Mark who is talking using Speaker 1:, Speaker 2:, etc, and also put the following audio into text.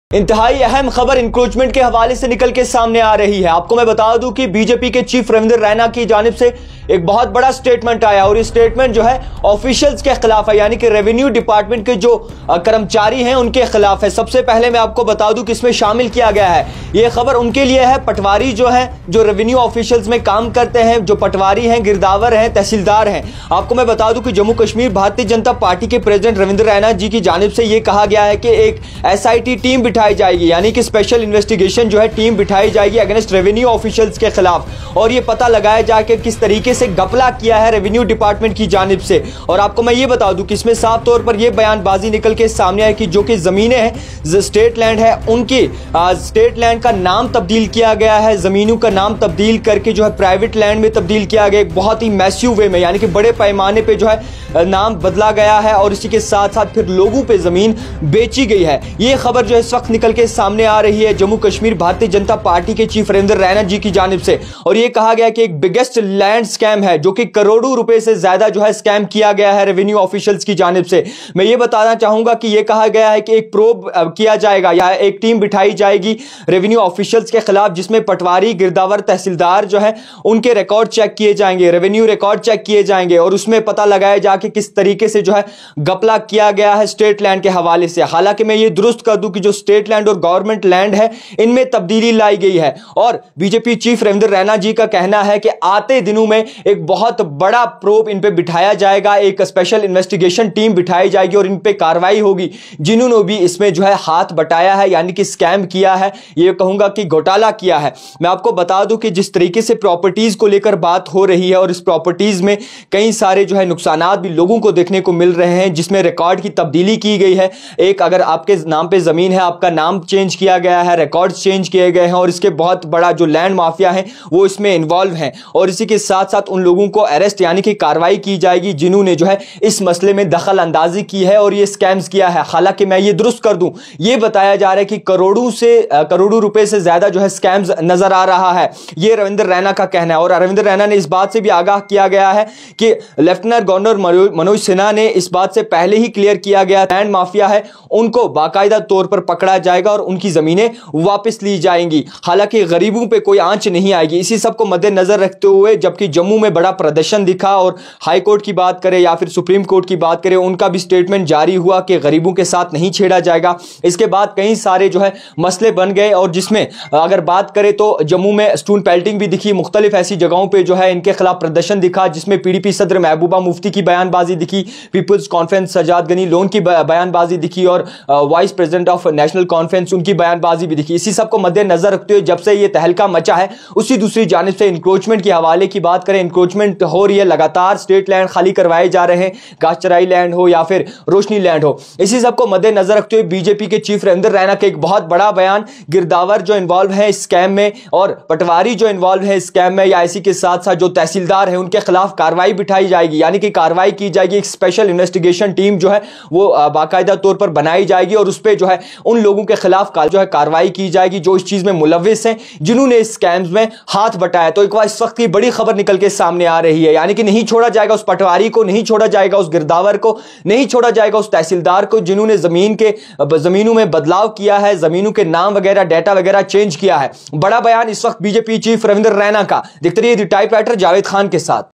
Speaker 1: इंतहाई अहम खबर इंक्रोचमेंट के हवाले से निकल के सामने आ रही है। आपको मैं बता दूं कि बीजेपी के चीफ रविंद्र रैना की जानिब से एक बहुत बड़ा स्टेटमेंट आया और ये स्टेटमेंट जो है ऑफिशियल्स के खिलाफ है, यानी कि रेवेन्यू डिपार्टमेंट के जो कर्मचारी हैं उनके खिलाफ है। सबसे पहले मैं आपको बता दूं कि इसमें शामिल किया गया है, ये खबर उनके लिए है पटवारी जो है, जो रेवेन्यू ऑफिशियल्स में काम करते हैं, जो पटवारी हैं, गिरदावर हैं, तहसीलदार हैं। आपको मैं बता दूं कि जम्मू कश्मीर भारतीय जनता पार्टी के प्रेसिडेंट रविंद्र रैना जी की जानिब से यह कहा गया है कि एक SIT टीम बिठाई जाएगी, यानी कि स्पेशल इन्वेस्टिगेशन जो है टीम बिठाई जाएगी अगेंस्ट रेवेन्यू ऑफिशियल्स के खिलाफ, और ये पता लगाया जाए कि किस तरीके से घपला किया है रेवेन्यू डिपार्टमेंट की जानिब से। और आपको मैं ये बता दूं कि इसमें साफ तौर पर यह बयानबाजी निकल के सामने है कि जो कि जमीनें हैं, स्टेट लैंड है, उनकी स्टेट लैंड का नाम तब्दील किया गया है, जमीनों का नाम तब्दील करके जो है प्राइवेट लैंड में तब्दील किया गया, बहुत ही मैसिव वे में, यानी कि बड़े पैमाने पे जो है नाम बदला गया है और इसी के साथ साथ फिर लोगों पे जमीन बेची गई है। ये खबर जो है इस वक्त निकल के सामने आ रही है जम्मू कश्मीर भारतीय जनता पार्टी के चीफ रविंद्र रैना जी की जानिब से, और ये कहा गया कि एक बिगेस्ट लैंड स्कैम है जो कि करोड़ों रुपए से ज्यादा जो है स्कैम किया गया है रेवेन्यू ऑफिशियल्स की जानिब से। मैं ये बताना चाहूंगा कि यह कहा गया है कि एक प्रोब किया जाएगा या एक टीम बिठाई जाएगी रेवेन्यू ऑफिशियल्स के खिलाफ, जिसमें पटवारी, गिरदावर, तहसीलदार जो है उनके रिकॉर्ड चेक किए जाएंगे, रेवेन्यू रिकॉर्ड चेक किए जाएंगे और उसमें पता लगाया जाके किस तरीके से जो है घपला किया गया है स्टेट लैंड के हवाले से। हालांकि मैं ये दुरुस्त कर दूं कि जो स्टेट लैंड और गवर्नमेंट लैंड है इनमें तब्दीली लाई गई है, और बीजेपी चीफ रविंद्र रैना जी का कहना है कि आते दिनों में एक बहुत बड़ा प्रोब इन पे बिठाया जाएगा, एक स्पेशल इन्वेस्टिगेशन टीम बिठाई जाएगी और इन पे कार्रवाई होगी जिन्होंने भी इसमें जो है हाथ बटाया है, यानी कि स्कैम किया है, ये कहूंगा कि घोटाला किया है। मैं आपको बता दूं कि जिस तरीके से प्रॉपर्टीज को लेकर बात हो रही है और इस प्रॉपर्टीज में कई सारे जो है नुकसानात भी लोगों को देखने को मिल रहे हैं, जिसमें रिकॉर्ड की तब्दीली की गई है। एक अगर आपके नाम पे जमीन है, आपका नाम चेंज किया गया है, रिकॉर्ड चेंज किए गए हैं और इसके बहुत बड़ा जो लैंड माफिया है वो इसमें इन्वॉल्व है, और इसी के साथ साथ उन लोगों को अरेस्ट यानी कि कार्रवाई की जाएगी जिन्होंने जो है इस मसले में दखल अंदाजी की है और ये स्कैम्स किया है। हालांकि मैं ये दुरुस्त कर दूं, ये बताया जा रहा है कि करोड़ों रुपए से ज्यादा जो है स्कैम्स नजर आ रहा है, ये रविंद्र रैना का कहना है। और रविंद्र रैना ने इस बात से भी आगाह किया गया है कि लेफ्टिनेंट गवर्नर मनोज सिन्हा ने इस बात से पहले ही क्लियर किया गया, लैंड माफिया है उनको बाकायदा तौर पर पकड़ा जाएगा और उनकी जमीनें वापस ली जाएंगी। हालांकि गरीबों पे कोई आंच नहीं आएगी। इसी सब को मद्देनजर रखते हुए जबकि जम्मू में बड़ा प्रदर्शन दिखा और हाई कोर्ट की बात करें या फिर सुप्रीम कोर्ट की बात करें, उनका भी स्टेटमेंट जारी हुआ कि गरीबों के साथ नहीं छेड़ा जाएगा। इसके बाद कई सारे जो है मसले बन गए, और जिसमें अगर बात करें तो जम्मू में स्टोन पेल्टिंग भी दिखी, मुख्तलिफ ऐसी जगहों पर जो है इनके खिलाफ प्रदर्शन दिखा, जिसमें PDP सदर महबूबा मुफ्ती की बयानबाजी दिखी, पीपुल्स कॉन्फ्रेंस सजाद गनी लोन की बयानबाजी दिखी और vice president of national conference उनकी बयानबाजी भी दिखी। इसी सब को मद्देनजर रखते हुए जब से ये तहलका मचा है, उसी दूसरी जानिब से इंक्रोचमेंट के हवाले की बात करें, इंक्रोचमेंट हो रही है, लगातार स्टेट लैंड खाली करवाए जा रहे हैं, घासचराई लैंड हो या फिर रोशनी लैंड हो। इसी सब को मद्देनजर रखते हुए बीजेपी के चीफ रविंद्र रैना के एक बहुत बड़ा बयान, गिरदावर जो इन्वॉल्व है इस स्कैम में और पटवारी जो इन्वॉल्व है इस स्कैम में या इसी के साथ साथ जो तहसीलदार है उनके खिलाफ कार्रवाई बिठाई जाएगी, यानी कि कार्रवाई की जाएगी। एक स्पेशल इन्वेस्टिगेशन टीम जो है वो बाकायदा तौर पर बनाई जाएगी और उस पर जो है उन लोगों के खिलाफ जो है कार्रवाई की जाएगी जो इस चीज में मुलविस हैं, जिन्होंने इस स्कैम्स में हाथ बटाया। तो एक बार इस वक्त की बड़ी खबर निकल के सामने आ रही है, यानी कि नहीं छोड़ा जाएगा उस पटवारी को, नहीं छोड़ा जाएगा उस गिरदावर को, नहीं छोड़ा जाएगा उस तहसीलदार को जिन्होंने जमीनों में बदलाव किया है, जमीनों के नाम वगैरह, डाटा वगैरह चेंज किया है। बड़ा बयान इस वक्त बीजेपी चीफ रविंद्र रैना का। देखते रहिए द टाइपराइटर जावेद खान के साथ।